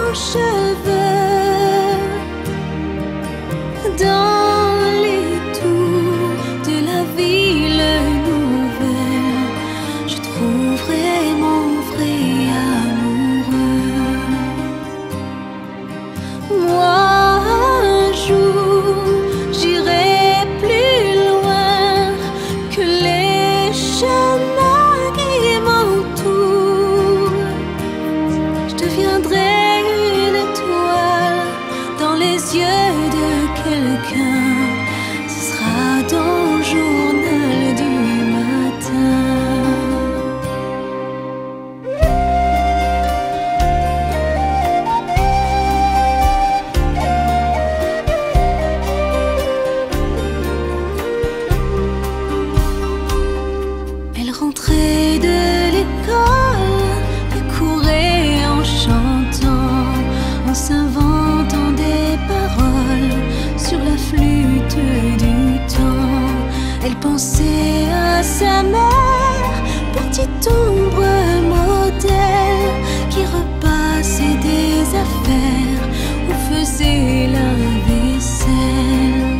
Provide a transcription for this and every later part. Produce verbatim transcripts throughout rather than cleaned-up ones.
aux cheveux, dans les tours de la ville nouvelle, je trouverai mon vrai amoureux. Moi, un jour, j'irai plus loin que les chemins qui m'entourent. Je deviendrai une étoile dans les yeux de quelqu'un. Ce sera dans le journal du matin. Elle rentrait de l'école et courait en chantant, en s'inventant des paroles sur la flûte du temps. Elle pensait à sa mère, petite ombre modèle, qui repassait des affaires ou faisait la vaisselle.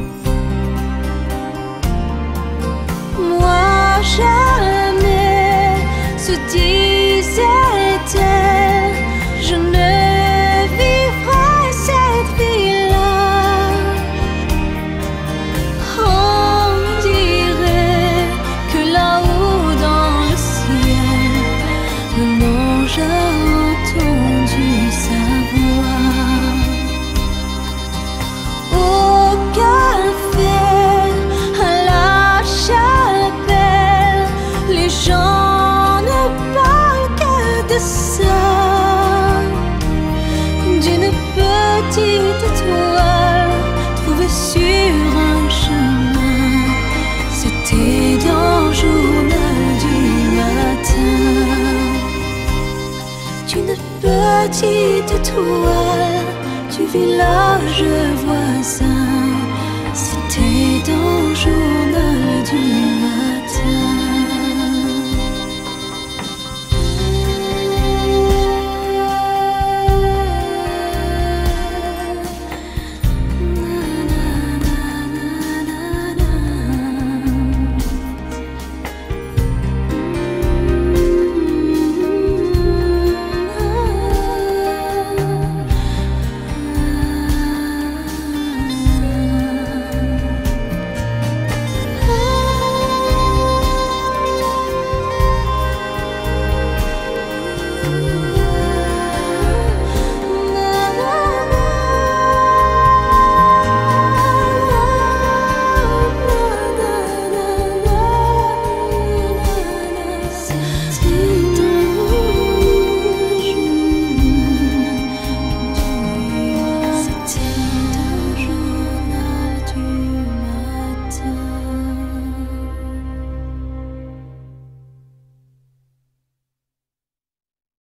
Moi, jamais, se disait-elle, je ne vivrai cette vie-là. On dirait que là-haut dans le ciel, un ange a entendu sa voix. Au café, à la chapelle, les gens ne parlent que de ça, d'une petite étoile trouvée sur un chemin. C'était dans le journal du matin. D'une petite étoile du village voisin. C'était dans le journal du matin. Ooh.